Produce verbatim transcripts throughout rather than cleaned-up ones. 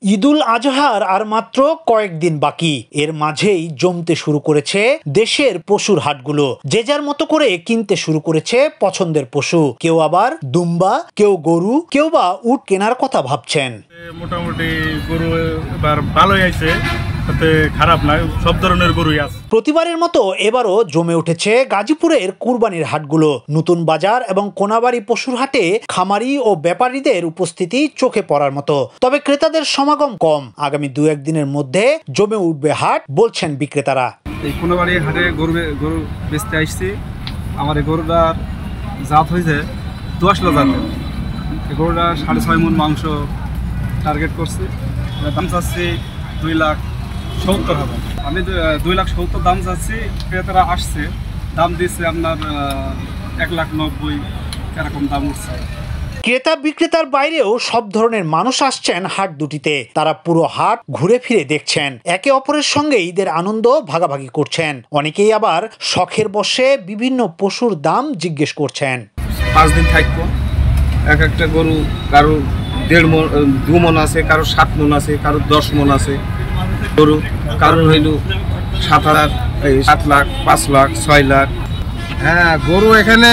ঈদুল আজহার আর মাত্র কয়েকদিন বাকি। এর মাঝেই জমতে শুরু করেছে দেশের পশুর হাটগুলো। যে যার মতো করে কিনতে শুরু করেছে পছন্দের পশু। কেউ আবার দুম্বা, কেউ গরু, কেউ বা উট কেনার কথা ভাবছেন। মোটামুটি গরু এবার ভালোই আছে, খারাপ না, সব ধরনের গরুই আছে। প্রতিবারের মতো এবারও জমে উঠেছে গাজীপুরের কুরবানির হাটগুলো। নতুন বাজার এবং কোনাবাড়ি পশুর হাটে খামারি ও ব্যাপারীদের উপস্থিতি চোখে পড়ার মতো। তবে ক্রেতাদের সমাগম কম। আগামী দু একদিনের মধ্যে জমে উঠবে হাট বলছেন বিক্রেতারা। এই কোনাবাড়ি হাটে গরু গরু বেচতে আসছি। আমার এই গরুটার জাত হয়েছে দোয়াশলা জাতের। এই গরুটা সাড়ে ছয় মন মাংস টার্গেট করছি। দাম চাচ্ছি দুই লাখ সত্তর হাজার। আমি দুই লাখ সত্তর দাম চাচ্ছি। ক্রেতারা আসছে, দাম দিচ্ছে আপনার এক লাখ নব্বই, এরকম দাম উঠছে। ক্রেতা বিক্রেতার বাইরেও সব ধরনের মানুষ আসছেন হাট দুটিতে। তারা পুরো হাট ঘুরে ফিরে দেখছেন, একে অপরের সঙ্গে ঈদের আনন্দ ভাগাভাগি করছেন। অনেকেই আবার শখের বশে বিভিন্ন পশুর দাম জিজ্ঞেস করছেন। পাঁচ দিন থাকবো, এক একটা গরু কারো দেড় মন, দু মন আছে, কারো সাত মন আছে, কারো দশ মন আছে গরু। কারণ হইল সাত হাজার, সাত লাখ, পাঁচ লাখ, ছয় লাখ। হ্যাঁ, গরু এখানে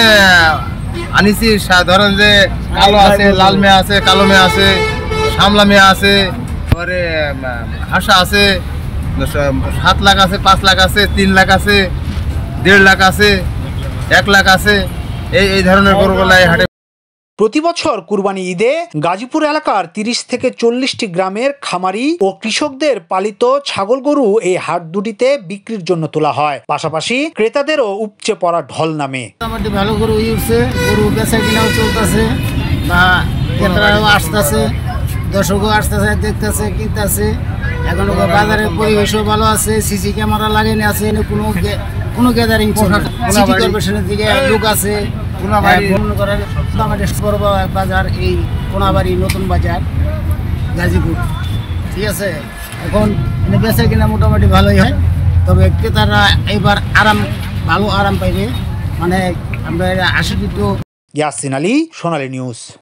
আনিছি। ধরেন যে কালো আছে, লাল মেয়ে আছে, কালো মেয়ে আছে, সামলা মেয়ে আছে, পরে হাসা আছে। সাত লাখ আছে, পাঁচ লাখ আছে, তিন লাখ আছে, দেড় লাখ আছে, এক লাখ আছে। এই এই ধরনের গরুগুলো এই হাটে। প্রতি বছর কুরবানি ঈদে গাজীপুর এলাকার তিরিশ থেকে চল্লিশটি গ্রামের খামারি ও কৃষকদের পালিত ছাগল গরু এই হাট দুটিতে বিক্রির জন্য তোলা হয়। পাশাপাশি ক্রেতাদেরও উপচে পড়া ঢল নামে। ভালো গরু উঠছে, গরু বেচা কিনাও চলতেছে, বা ক্রেতারাও আসতেছে, দর্শকও আসতেছে, দেখতেছে, কিনতেছে। এখন বাজারের পরিবেশও ভালো আছে, সিসি ক্যামেরা লাগানো আছে, কোনো কোনো গ্যাদারিং সিটি কর্পোরেশনের দিকে লোক আছে। বাজার এই কোনাবাড়ি নতুন বাজার গাজীপুর, ঠিক আছে। এখন বেচা কিনা মোটামুটি ভালোই হয়, তবে ক্রেতারা এবার আরাম ভালো আরাম পাইবে। মানে আমরা আশি তো। ইয়াসিন আলী, সোনালী নিউজ।